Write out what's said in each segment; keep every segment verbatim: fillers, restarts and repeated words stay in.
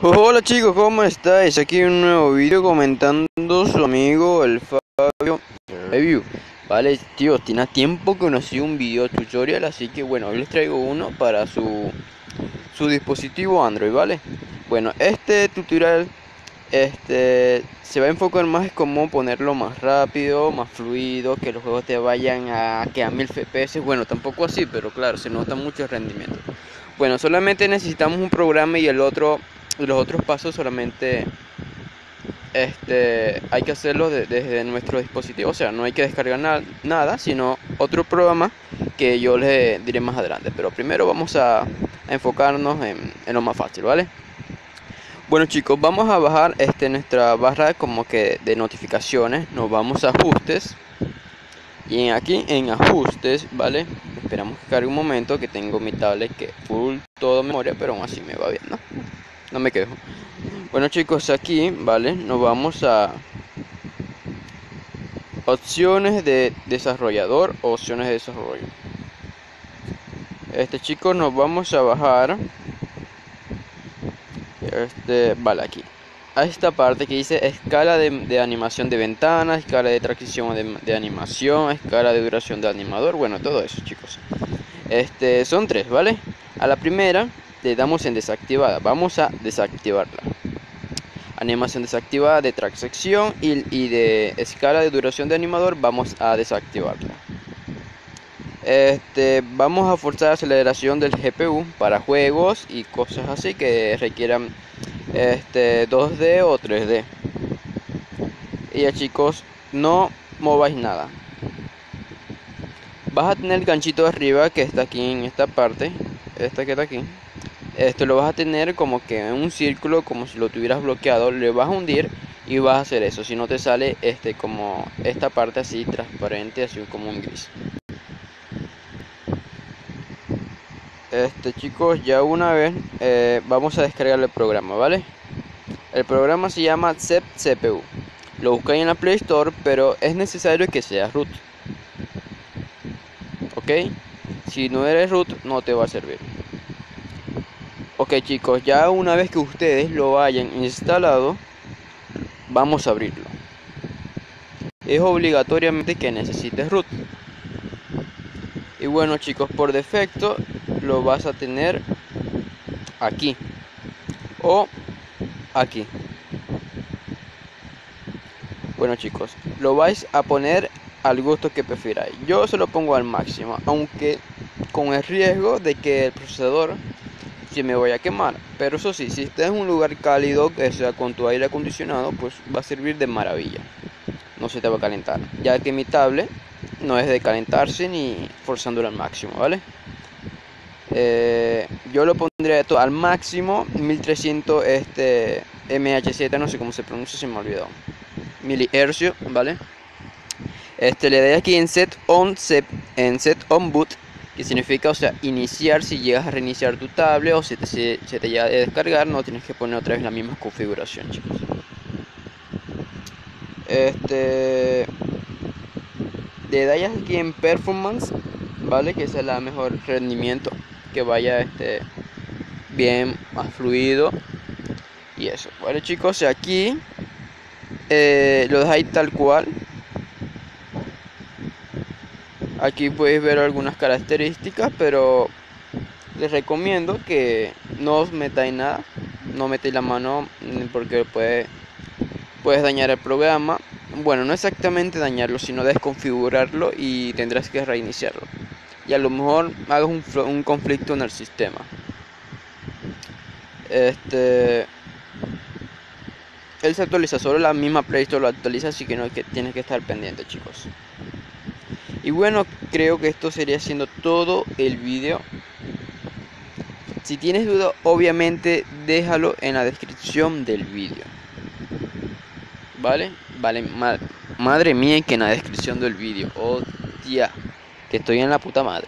Hola chicos, ¿cómo estáis? Aquí un nuevo vídeo comentando su amigo el Fabio Review. Vale, tío, tiene tiempo que no hacía un video tutorial, así que bueno, hoy les traigo uno para su, su dispositivo Android, ¿vale? Bueno, este tutorial este, se va a enfocar más en cómo ponerlo más rápido, más fluido, que los juegos te vayan a que a mil F P S. Bueno, tampoco así, pero claro, se nota mucho el rendimiento. Bueno, solamente necesitamos un programa y el otro, los otros pasos solamente este, hay que hacerlo de- desde nuestro dispositivo. O sea, no hay que descargar na- nada, sino otro programa que yo les diré más adelante. Pero primero vamos a, a enfocarnos en, en lo más fácil, ¿vale? Bueno chicos, vamos a bajar este, nuestra barra como que de notificaciones. Nos vamos a ajustes. Y aquí en ajustes, ¿vale? Esperamos que cargue un momento, que tengo mi tablet que full todo memoria, pero aún así me va bien, ¿no? No me quejo. Bueno chicos, aquí, ¿vale? Nos vamos a opciones de desarrollador, opciones de desarrollo. Este chicos, nos vamos a bajar. Este, vale, aquí. A esta parte que dice escala de, de animación de ventana, escala de transición de, de animación, escala de duración de animador, bueno, todo eso chicos. Este, son tres, ¿vale? A la primera le damos en desactivada, vamos a desactivarla. Animación desactivada de track sección y, y de escala de duración de animador vamos a desactivarla. Este, vamos a forzar aceleración del G P U para juegos y cosas así que requieran este, dos D o tres D. Y ya chicos, no mováis nada. Vas a tener el ganchito de arriba que está aquí en esta parte, esta que está aquí. Esto lo vas a tener como que en un círculo, como si lo tuvieras bloqueado. Le vas a hundir y vas a hacer eso. Si no te sale este como esta parte así transparente, así como un gris. Este chicos, ya una vez eh, vamos a descargar el programa, ¿vale? El programa se llama Zep C P U. Lo buscáis en la Play Store, pero es necesario que seas root. ¿Ok? Si no eres root, no te va a servir. Ok chicos, ya una vez que ustedes lo hayan instalado, vamos a abrirlo. Es obligatoriamente que necesites root. Y bueno chicos, por defecto lo vas a tener aquí o aquí. Bueno chicos, lo vais a poner al gusto que prefiráis. Yo se lo pongo al máximo, aunque con el riesgo de que el procesador se me vaya a quemar. Pero eso sí, si estás en un lugar cálido, que sea con tu aire acondicionado, pues va a servir de maravilla. No se te va a calentar, ya que mi tablet no es de calentarse ni forzándolo al máximo, ¿vale? Eh, yo lo pondría todo al máximo, mil trescientos este, M H Z, no sé cómo se pronuncia, se me olvidó. Milihercio, ¿vale? Este, le doy aquí en set on, set, en set on boot, que significa, o sea, iniciar. Si llegas a reiniciar tu tablet o si te, se, se te llega a descargar, no tienes que poner otra vez la misma configuración, chicos. Este, le das aquí en performance, ¿vale? Que esa es la mejor rendimiento, que vaya este bien, más fluido y eso. Vale chicos, aquí eh, lo dejáis tal cual. Aquí puedes ver algunas características, pero les recomiendo que no os metáis nada, no metáis la mano porque puede, puedes dañar el programa. Bueno, no exactamente dañarlo, sino desconfigurarlo y tendrás que reiniciarlo. Y a lo mejor hagas un, un conflicto en el sistema. Este, él se actualiza, solo la misma Play Store lo actualiza, así que no es que tienes que estar pendiente, chicos. Y bueno, creo que esto sería siendo todo el video. Si tienes duda, obviamente déjalo en la descripción del vídeo. ¿Vale? Vale, ma madre mía, que en la descripción del vídeo. Oh, tía, que estoy en la puta madre.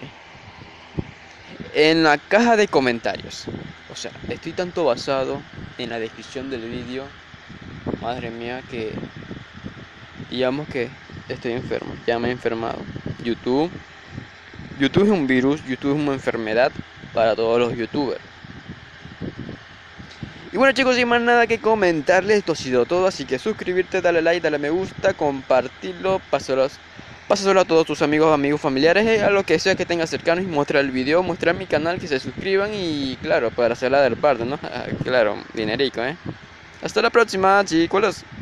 En la caja de comentarios. O sea, estoy tanto basado en la descripción del vídeo. Madre mía, que digamos que estoy enfermo. Ya me he enfermado. YouTube. YouTube es un virus. YouTube es una enfermedad para todos los youtubers. Y bueno chicos, sin más nada que comentarles, esto ha sido todo, así que suscribirte, dale like, dale me gusta, compartirlo, pásalo, pásalo a todos tus amigos, amigos, familiares, eh, a lo que sea que tengas cercanos y muestra el video, muestra mi canal, que se suscriban y claro, para hacer la del pardo, ¿no? Claro, dinerico, ¿eh? Hasta la próxima, chicos.